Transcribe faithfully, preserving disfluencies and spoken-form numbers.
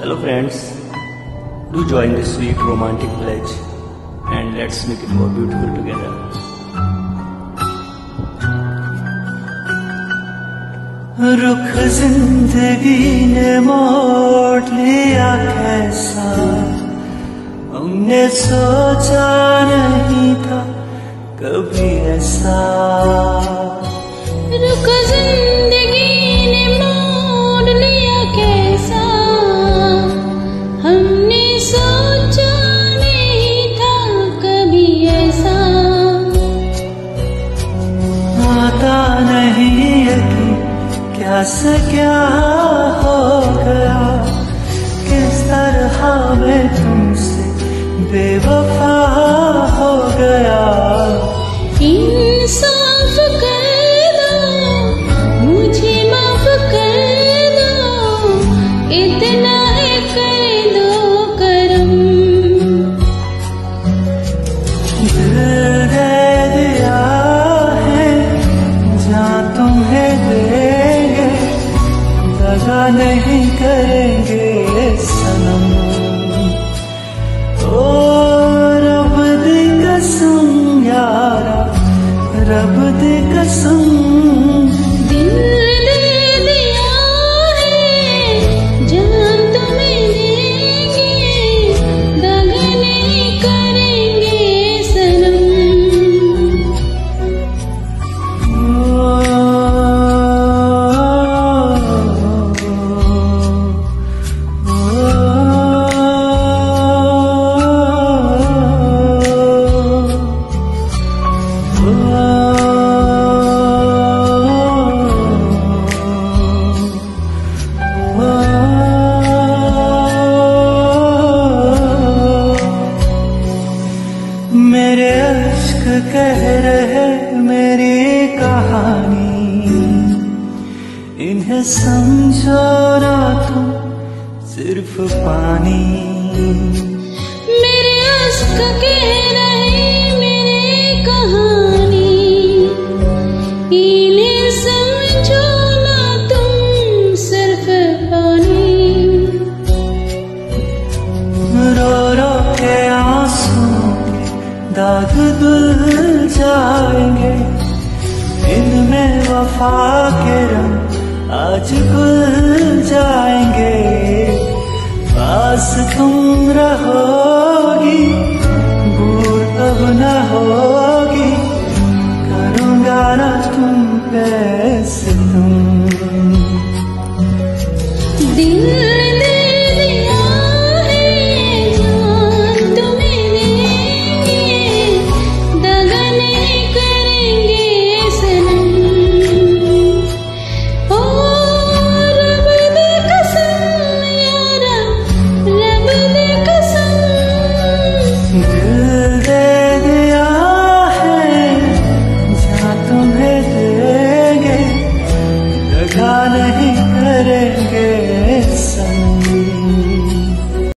Hello friends, do join this sweet romantic pledge and let's make it more beautiful together. रुख जिंदगी ने मोड़ लिया कैसा, हमने सोचा नहीं था कभी ऐसा। रुख जिंदगी ने मोड़ लिया कैसा, हमने सोचा नहीं था कभी ऐसा। आता नहीं यकीन क्या से क्या हो गया, किस तरह मैं तुमसे बेवफा हो गया। इंसाफ कर दो, मुझे माफ कर दो, इतना है कर दो करम। दिल दे दिया है जहाँ तुम्हें देंगे, दगा नहीं करेंगे सनम। ओ रब दी कसम यारा, रब दी कसम। दिल दे दिया है जान तुम्हें देंगे, दगा नहीं करेंगे सनम। मेरे अश्क कह रहे मेरी कहानी, इन्हें समझो ना तुम सिर्फ पानी। मेरे अश्क कह रहे मेरी कहानी, इन्हें समझो ना तुम सिर्फ पानी। रो रो के आंसू दाग धुल जाएंगे, इनमें वफा के रंग आज खुल जाएंगे। पास तुम रहोगी, दूर कब न होगी, करूँगा ना तुम पे सितम। दिल